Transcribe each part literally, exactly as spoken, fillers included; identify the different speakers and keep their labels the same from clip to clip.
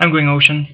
Speaker 1: I'm going ocean.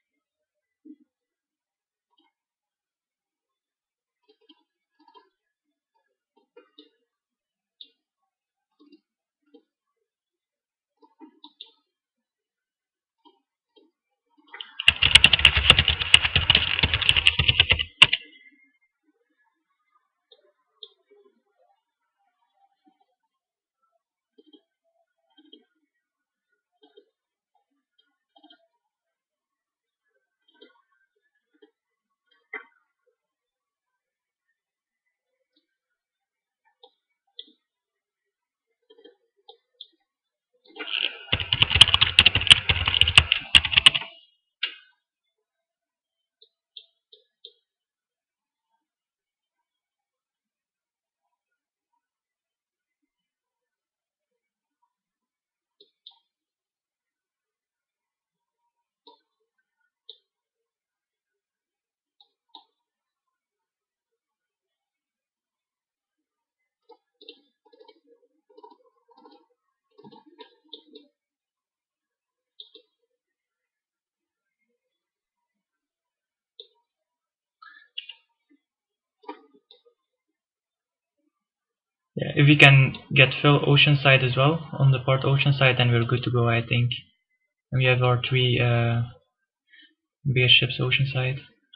Speaker 1: Yeah, if we can get fill ocean side as well on the port ocean side, then we're good to go, I think. And we have our three uh, base ships ocean side.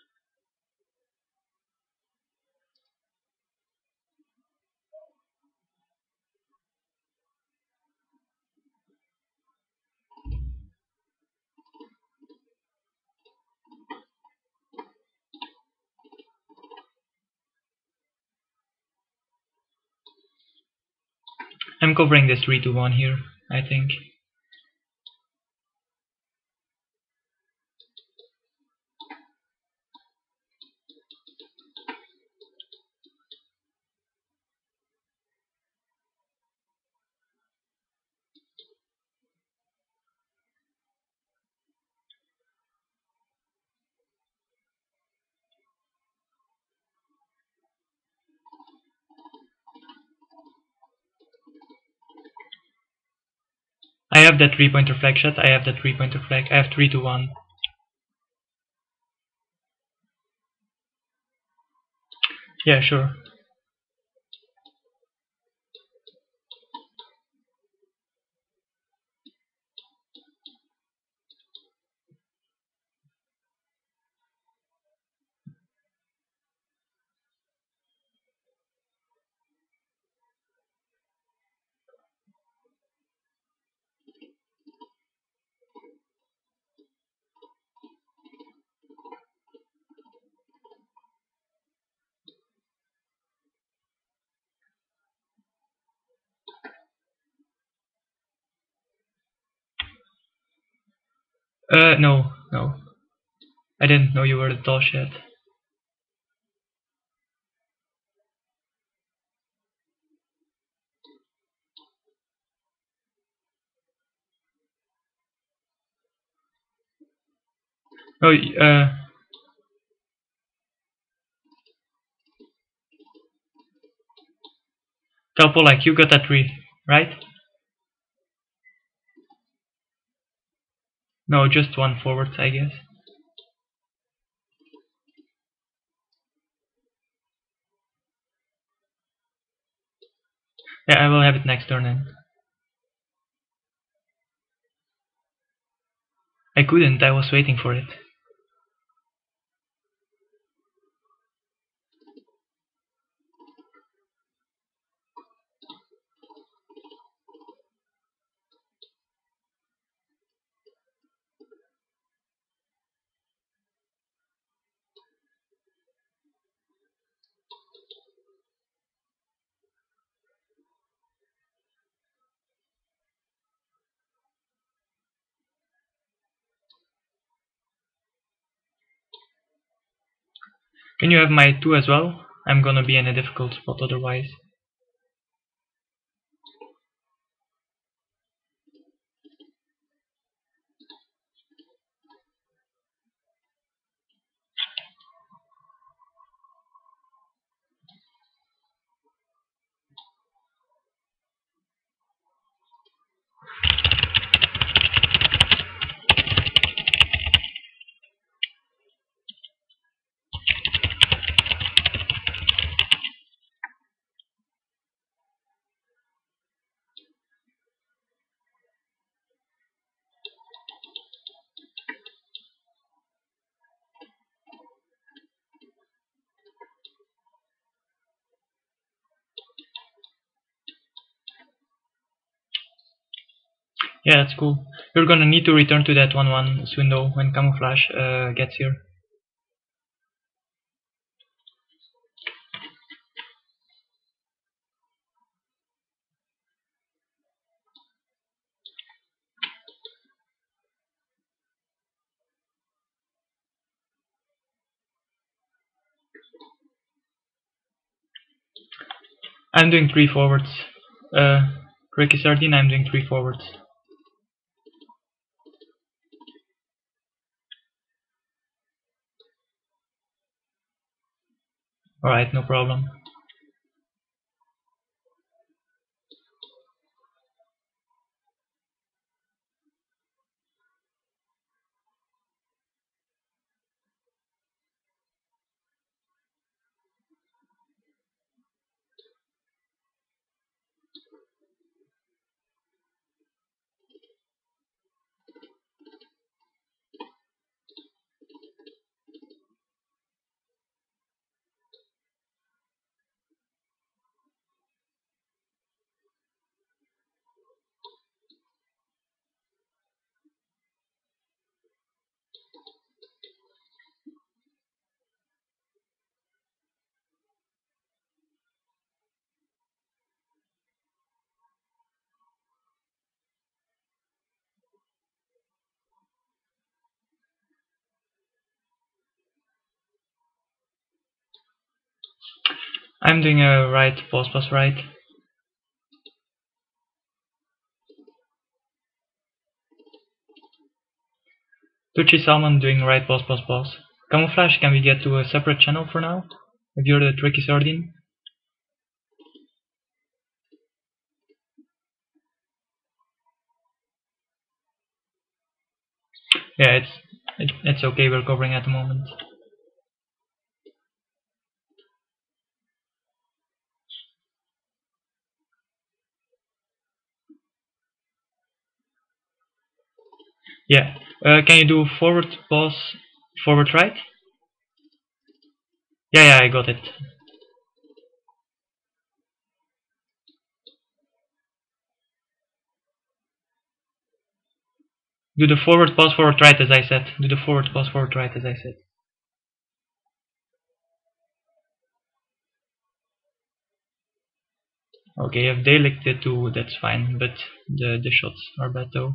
Speaker 1: I'm covering this three to one here, I think. I have that three pointer flag shot, I have that three pointer flag, I have three to one. Yeah, sure. Uh, no, no. I didn't know you were the tall shit. Oh, uh... Telpo, like, you got that three, right? No, just one forward, I guess. Yeah, I will have it next turn then. I couldn't, I was waiting for it. Can you have my two as well? I'm gonna be in a difficult spot otherwise. Yeah, that's cool. You're gonna need to return to that one one window when camouflage uh, gets here. I'm doing three forwards. Uh, Ricky Sardine, I'm doing three forwards. Alright, no problem. I'm doing a right, pause, pause, right. Tucci Salmon doing right, pause, pause, pause. Camouflage, can we get to a separate channel for now? If you're the Tricky Sardine? Yeah, it's it, it's okay, we're covering at the moment. Yeah, uh, can you do forward, pause, forward, right? Yeah, yeah, I got it. Do the forward, pause, forward, right as I said. Do the forward, pause, forward, right as I said. Okay, if they licked it too, that's fine, but the, the shots are bad though.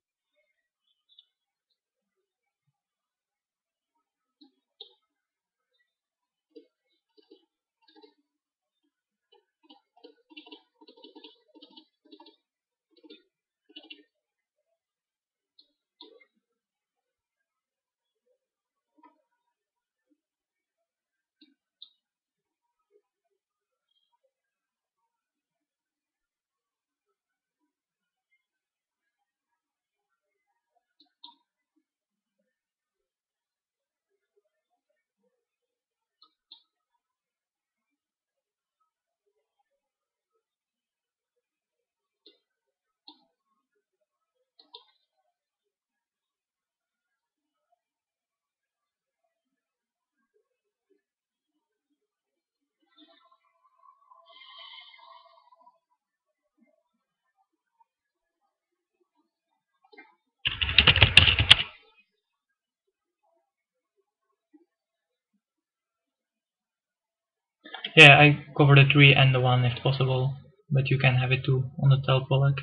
Speaker 1: Yeah, I cover the three and the one if possible, but you can have it too on the tail Pollock.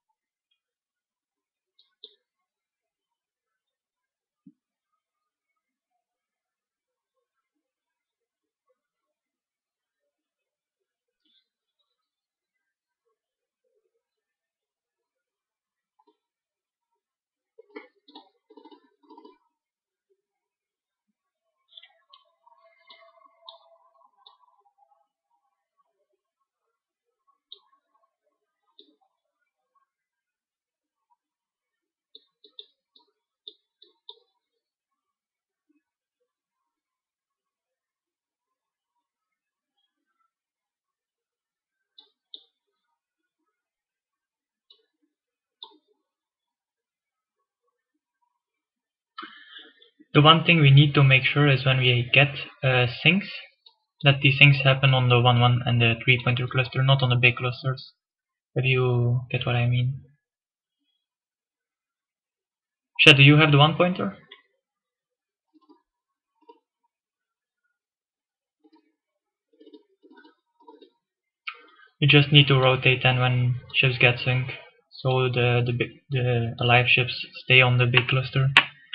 Speaker 1: The one thing we need to make sure is when we get uh, sinks, that these things happen on the one one and the three pointer cluster, not on the big clusters. If you get what I mean. Shadow, do you have the one pointer? You just need to rotate then when ships get sunk, so the the big the alive ships stay on the big cluster.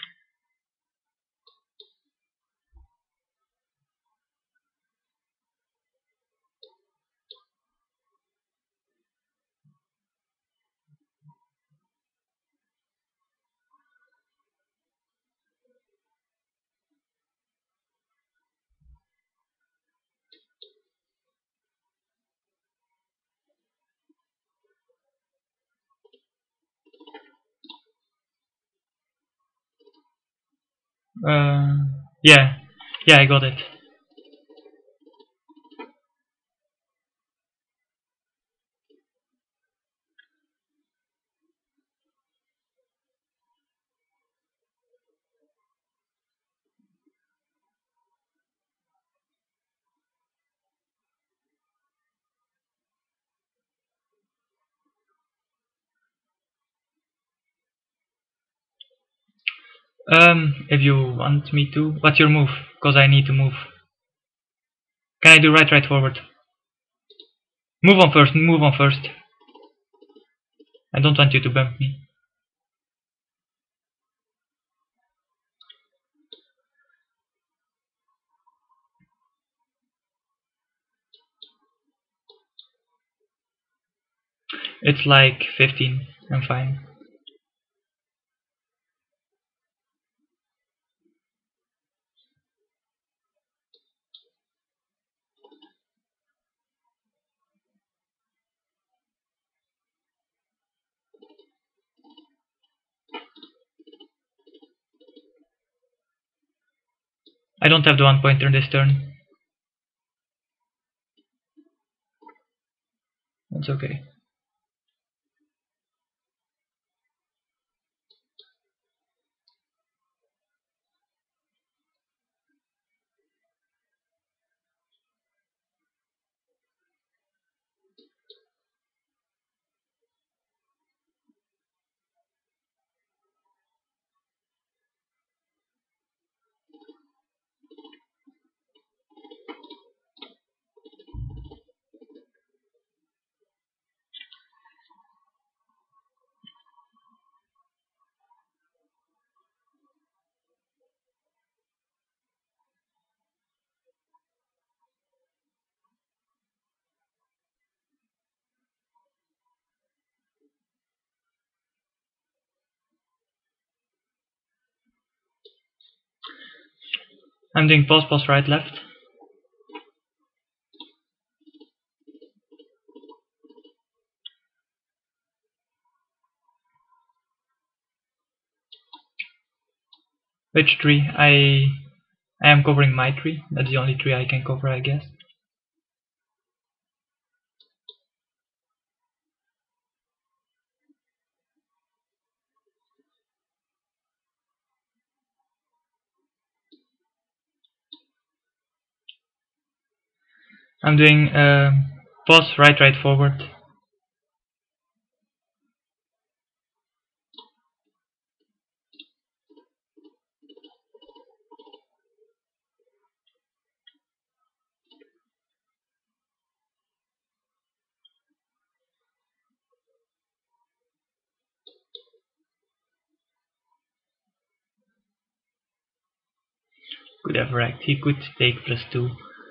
Speaker 1: Uh, yeah, yeah, I got it. Um, if you want me to, what's your move? Cause I need to move. Can I do right, right forward? Move on first. Move on first. I don't want you to bump me. It's like fifteen. I'm fine. I don't have the one pointer this turn. That's okay. I'm doing pause, pause, right, left. Which tree? I I am covering my tree. That's the only tree I can cover, I guess. I'm doing uh, pause, right, right, forward. Could have wrecked. He could take plus two.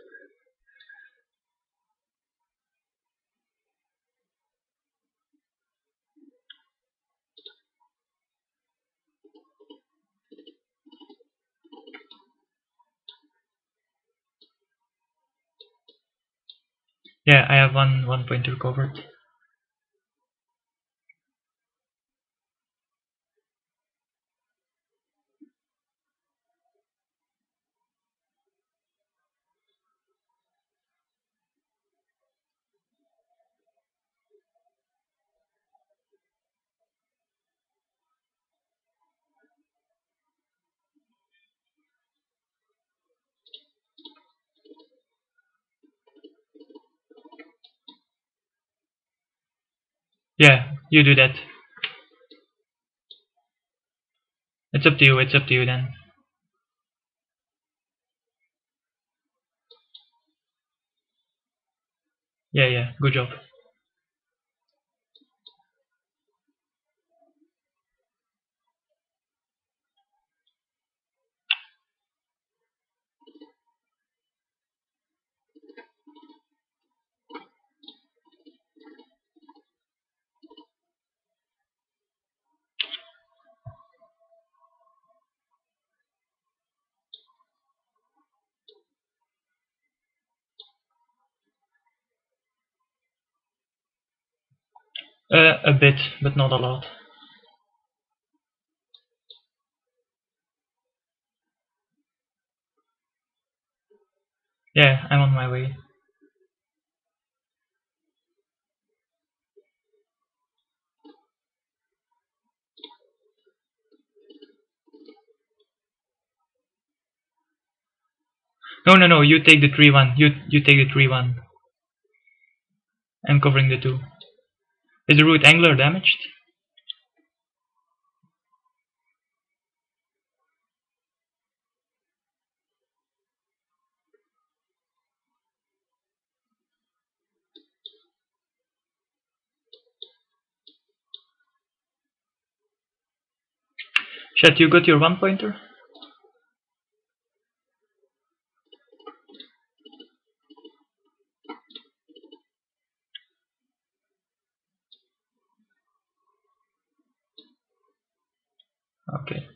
Speaker 1: Yeah, I have one one pointer covered. Yeah, you do that. It's up to you, it's up to you then. Yeah, yeah, good job. Uh, a bit, but not a lot. Yeah, I'm on my way. No, no, no, you take the three one. You you take the three one. I'm covering the two. Is the root angler damaged? Chat, you got your one pointer? Okay.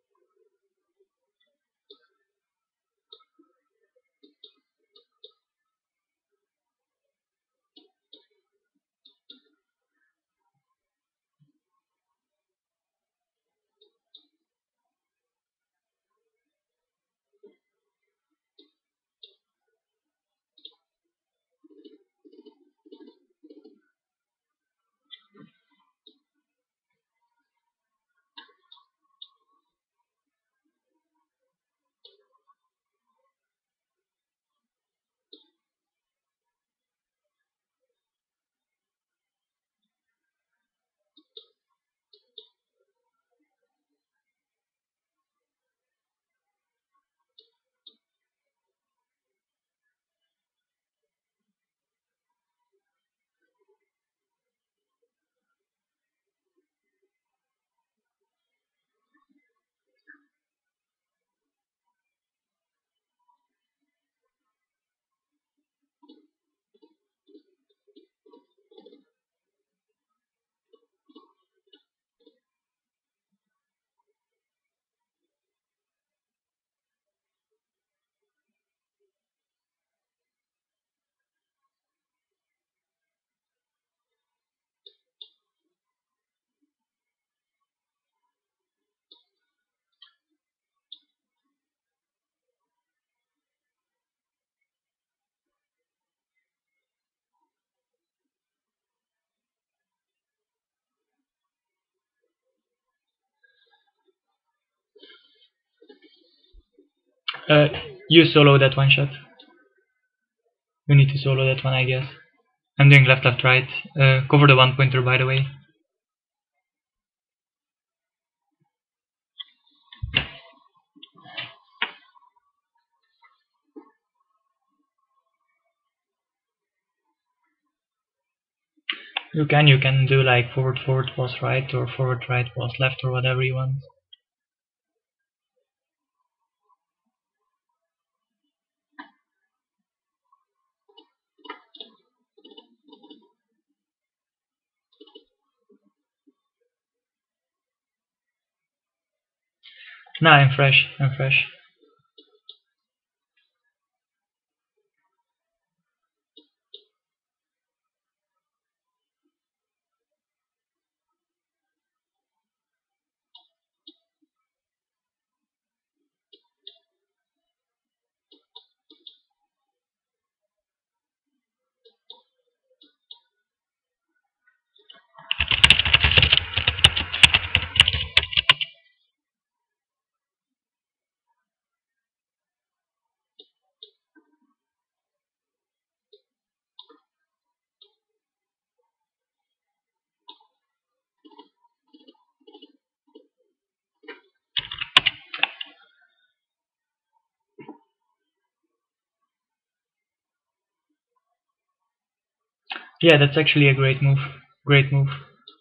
Speaker 1: Uh, you solo that one shot. You need to solo that one, I guess. I'm doing left, left, right. Uh, cover the one pointer, by the way. You can, you can do like forward, forward, pause right, or forward, right, pause left, or whatever you want. Nah, I'm fresh, I'm fresh. Yeah, that's actually a great move. Great move.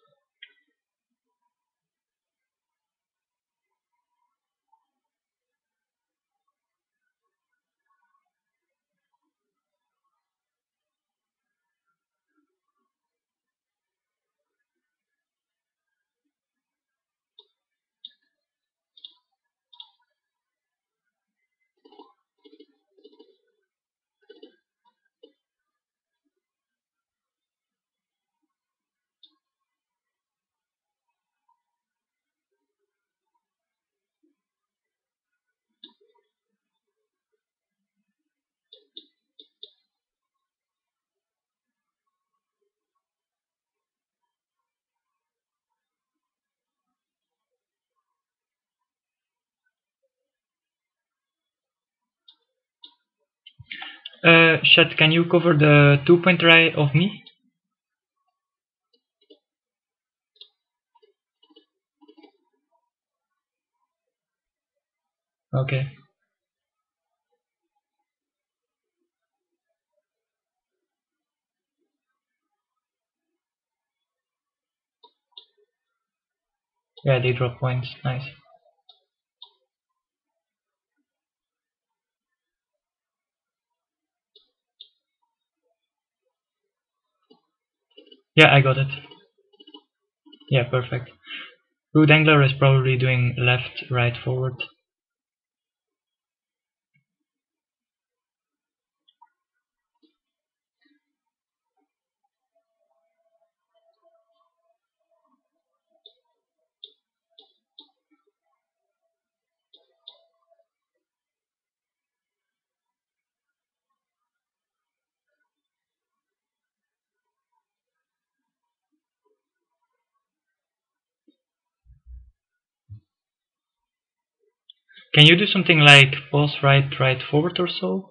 Speaker 1: Uh, Shed, can you cover the two point right of me? Okay. Yeah, they drop points. Nice. Yeah, I got it. Yeah, perfect. Good angler is probably doing left, right, forward. Can you do something like pause right, right, forward or so?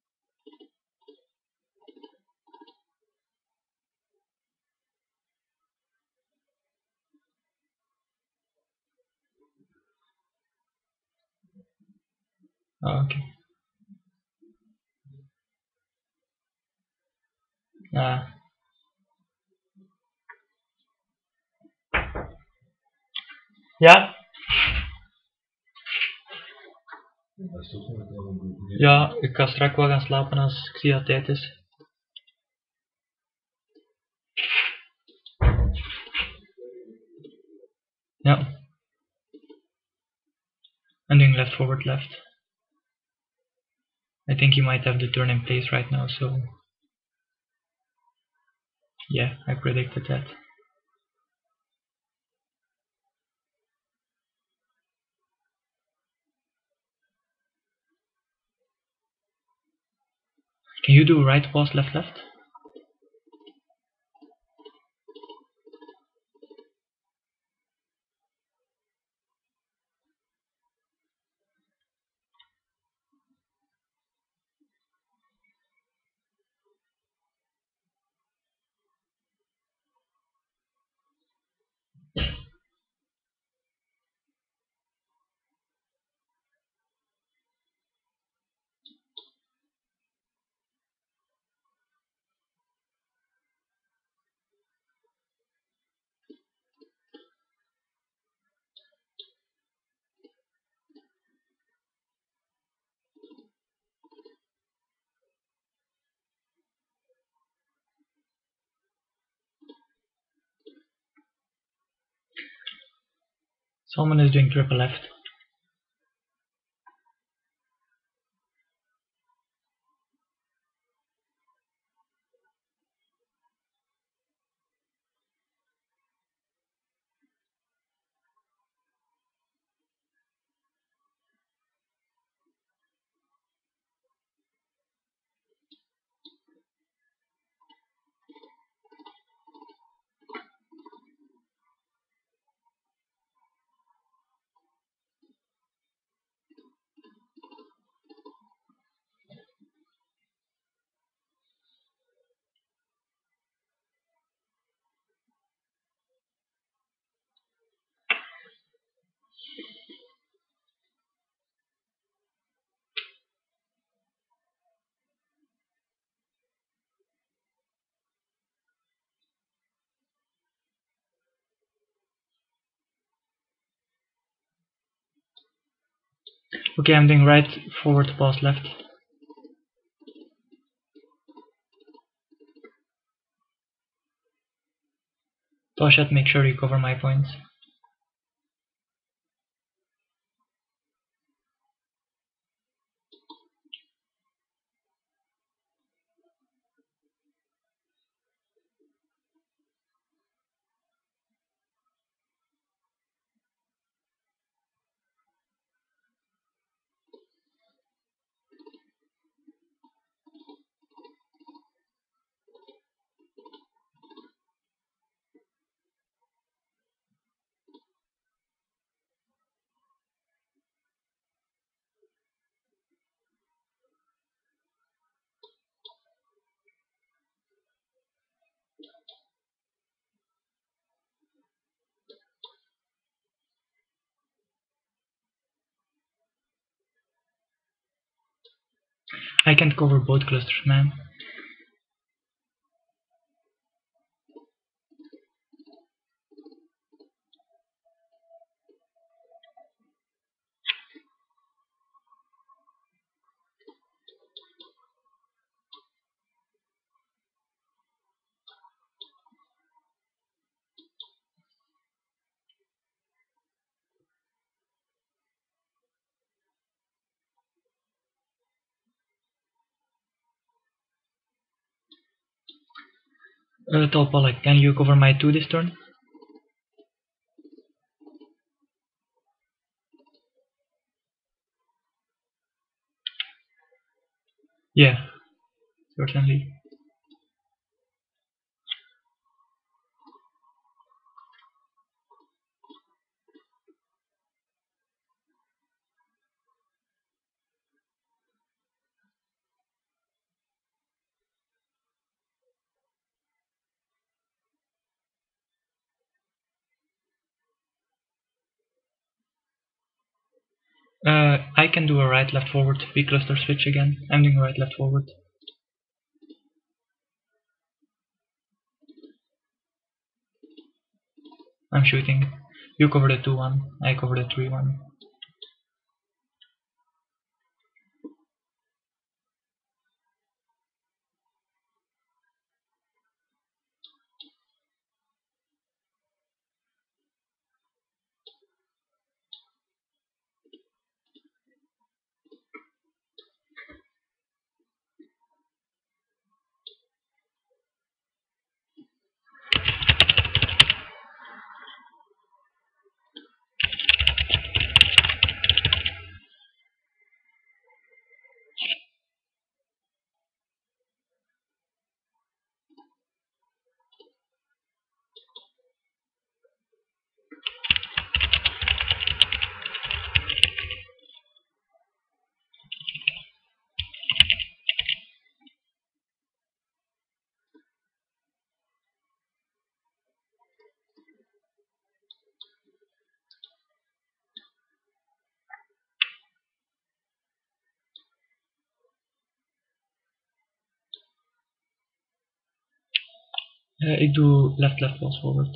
Speaker 1: Oh, okay. Ah. Ja? Ja, ik ga straks wel gaan slapen als ik zie dat het tijd is. Ja. I'm doing left, forward, left. I think he might have the turn in place right now, so... Yeah, I predicted that. Can you do right pause, left, left? Salmon is doing triple left. Okay, I'm doing right forward, pause left. Pause shot, make sure you cover my points. I can't cover both clusters, man. Uh, Tall Pollock, can you cover my two this turn? Yeah, certainly. Uh, I can do a right left forward, big cluster switch again. I'm doing right left forward. I'm shooting. You cover the two one, I cover the three one. Uh, ik doe left left pause forward.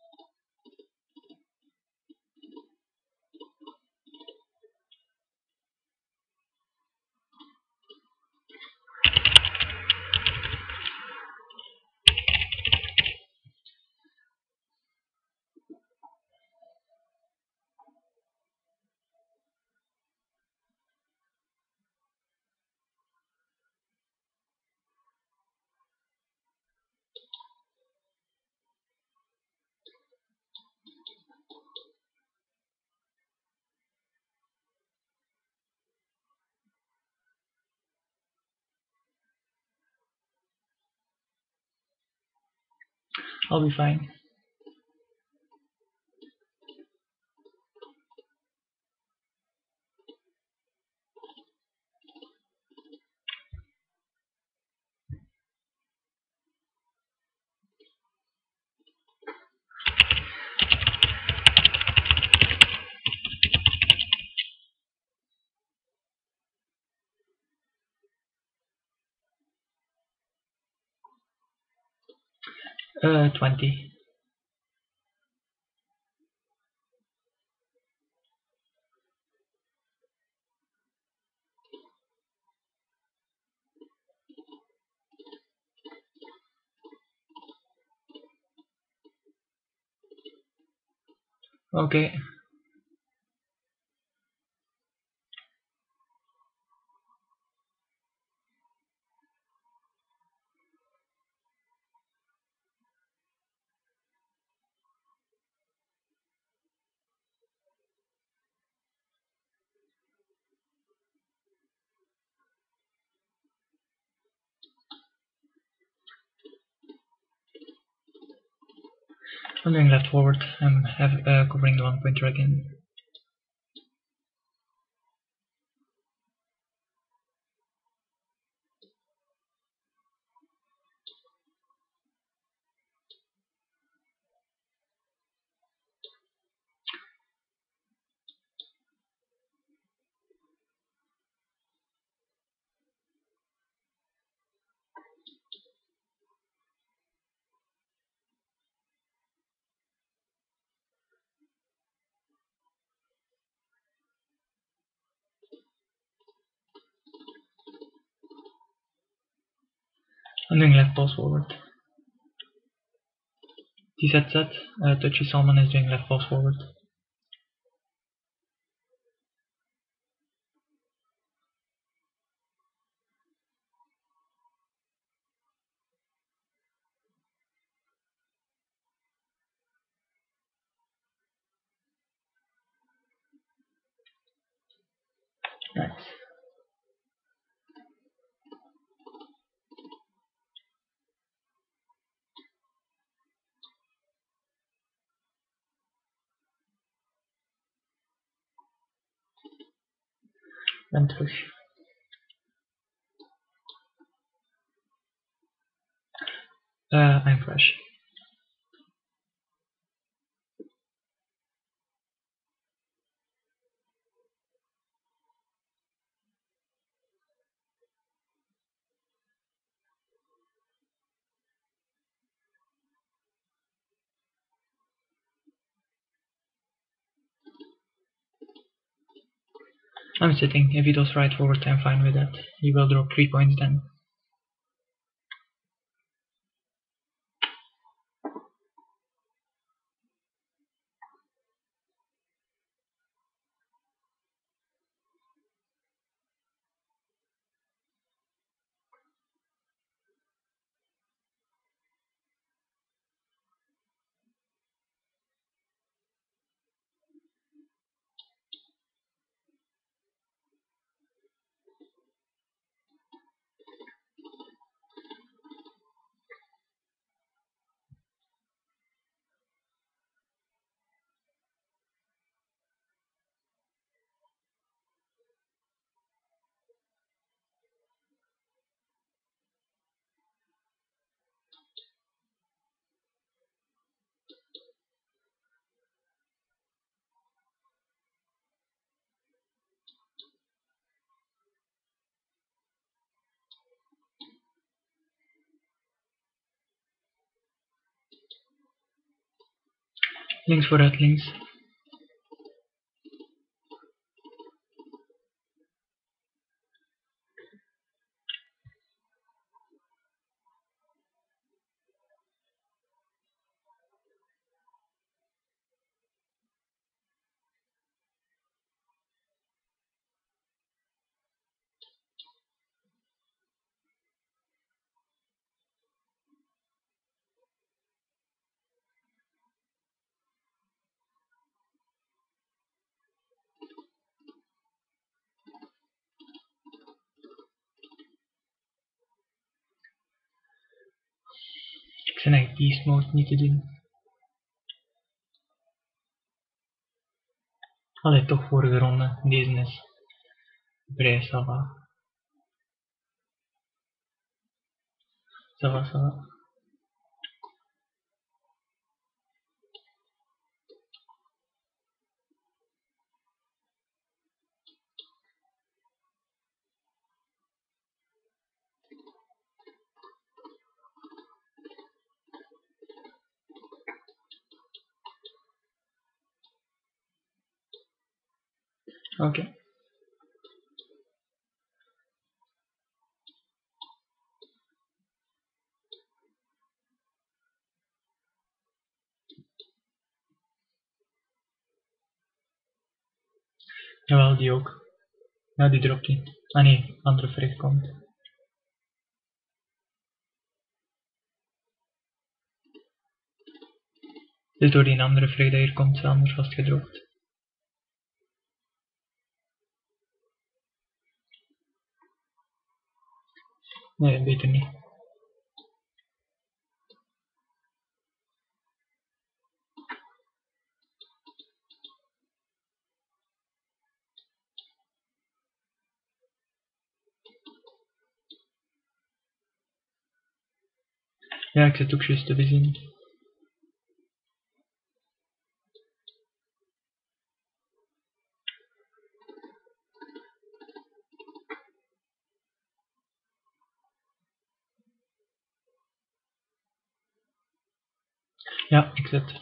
Speaker 1: I'll be fine. Uh, twenty. Okay. I'm doing left forward. I'm have, uh, covering the one pointer again. I'm doing left pulse forward. T Z Z, uh, Touchy Salmon is doing left pulse forward. Nice. En terug. Uh, I'm fresh. I'm sitting. If he does right forward, I'm fine with that. He will drop three points then. Links vooruit, links. Ik zijn echt beast mode niet te doen. Allee, toch vorige ronde. Deze is vrij, ça va. Ça va, ça va. Oké. Okay. Jawel, die ook. Ja, die dropt die. Ah nee, andere Frig komt. Dus door die andere Frig dat hier komt, is anders vastgedropt. Nee, beter niet. Ja, ik zit ook juist te bezien. Ja, ik zit.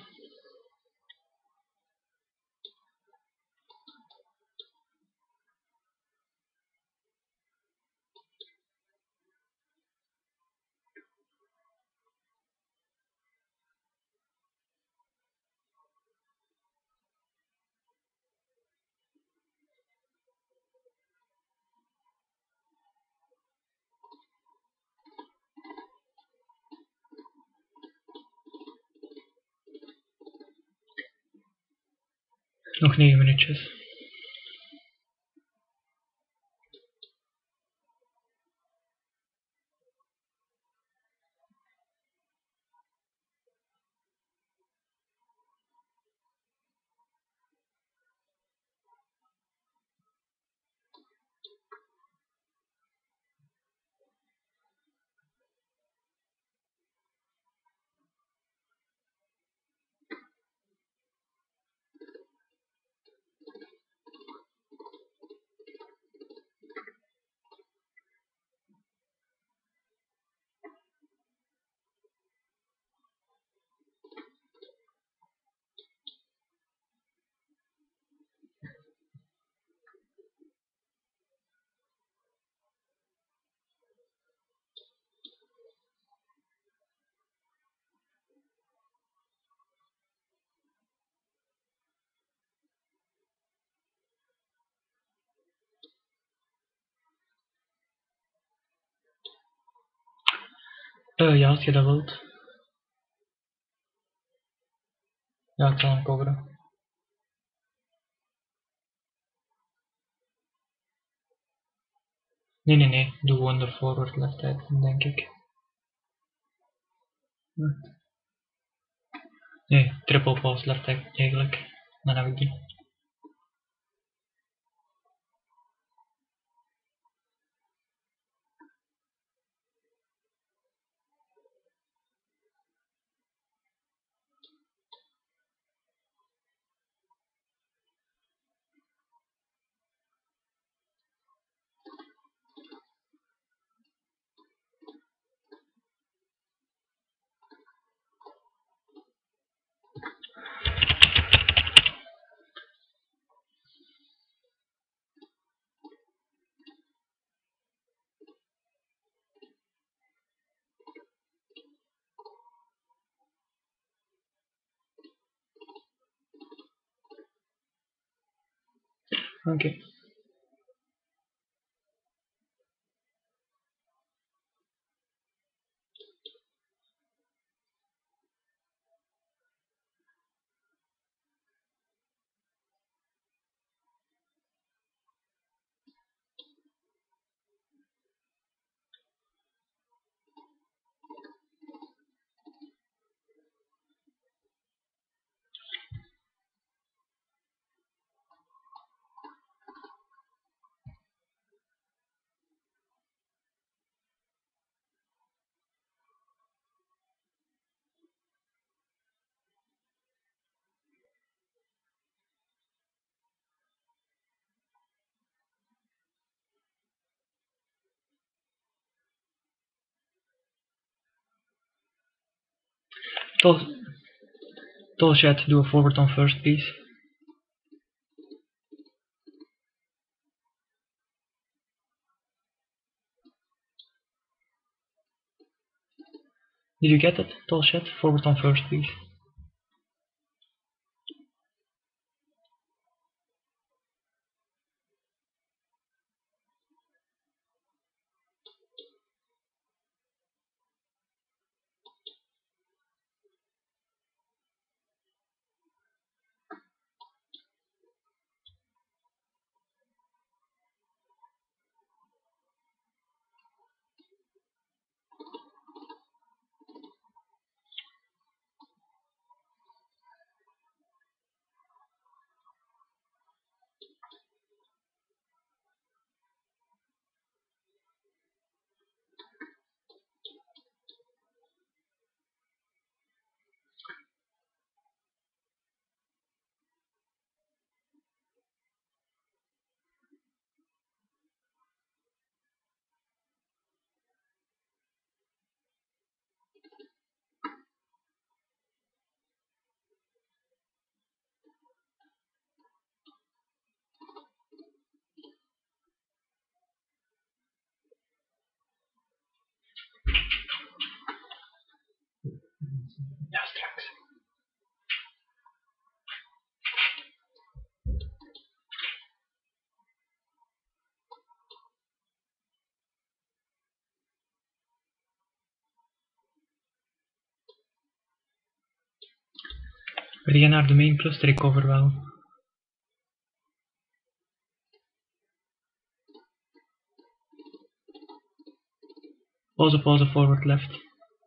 Speaker 1: Nog negen minuutjes. Uh, ja, als je dat wilt. Ja, ik zal hem coveren. Nee, nee, nee. Doe gewoon de forward left uit, denk ik. Hm. Nee, triple pause left eigenlijk. Dan heb ik die. Oké. Okay. Tall chat, do a forward on first, please. Did you get it? Tall chat, forward on first, please. We gaan naar de main cluster, ik cover wel. Pause, pause, forward, left.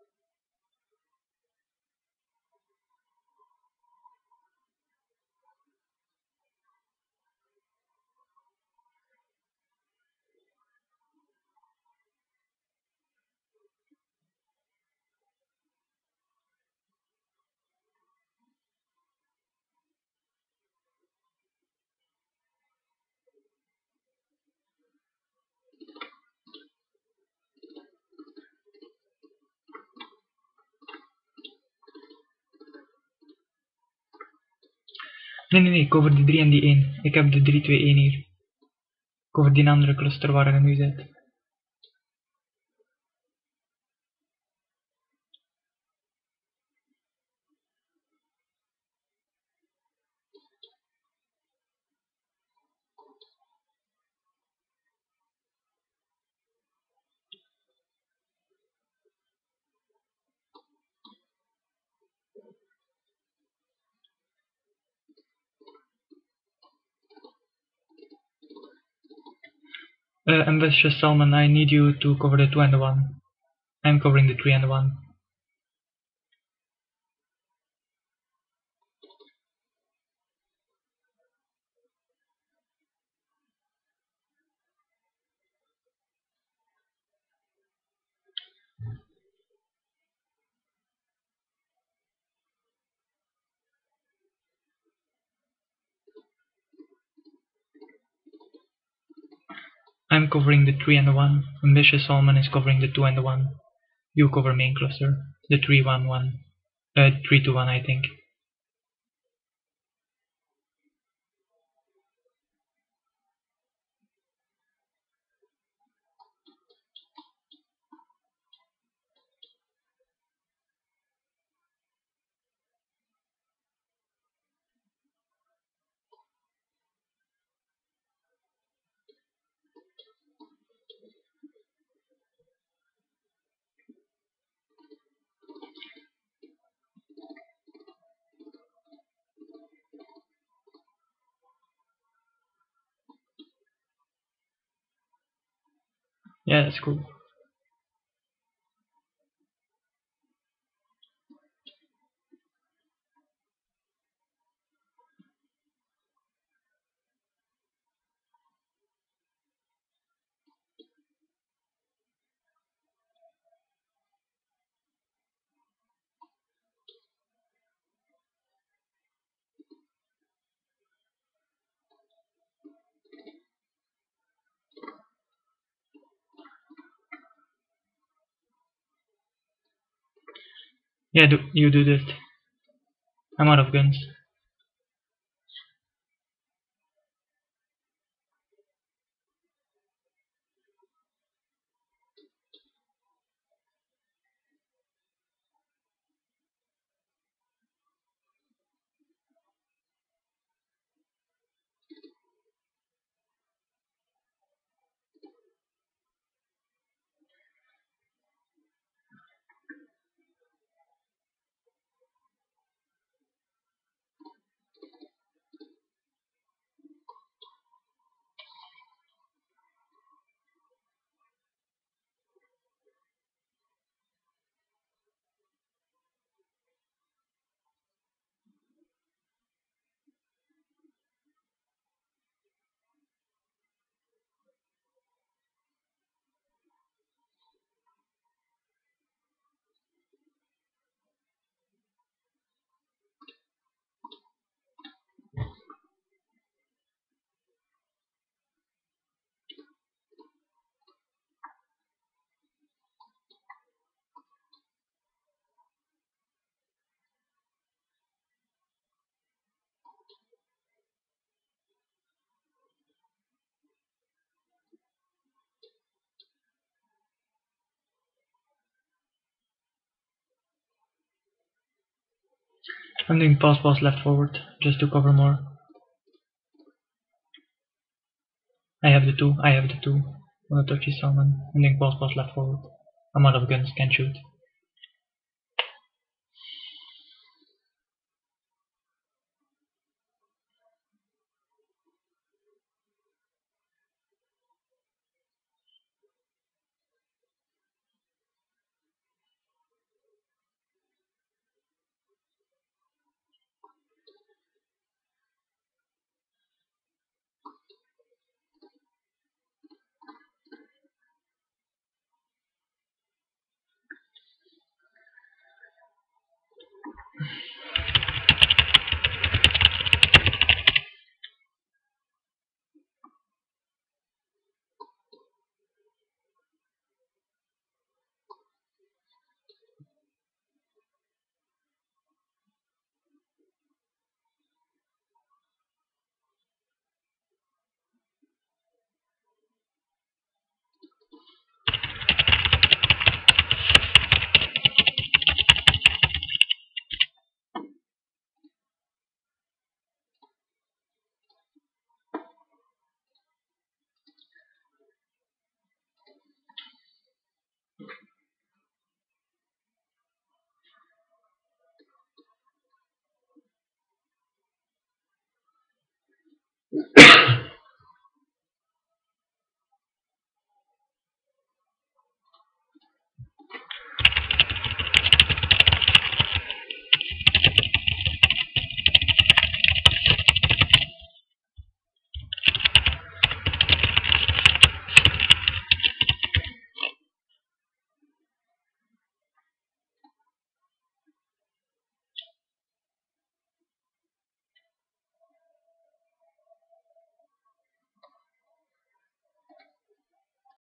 Speaker 1: Nee, nee, nee, cover die drie en die één. Ik heb de drie twee één hier. Cover die andere cluster waar je nu zit. Uh, Ambitious Salmon, I need you to cover the two and the one. I'm covering the three and the one. I'm covering the three and the one. Ambitious Salmon is covering the two and the one. You cover main cluster. The three one one. Uh, three two one, I think. Yeah, that's cool. Yeah, do, you do this. I'm out of guns. I'm doing pause pause left forward, just to cover more. I have the two, I have the two. Wanna touch his salmon. I'm doing pause pause left forward. I'm out of guns, can't shoot.